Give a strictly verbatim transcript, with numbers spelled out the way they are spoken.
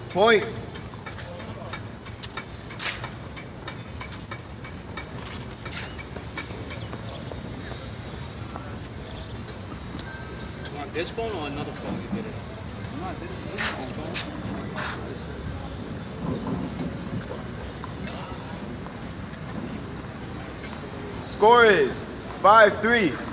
Point. You want this phone or another phone you get it on? Not this, this phone. Score is five three.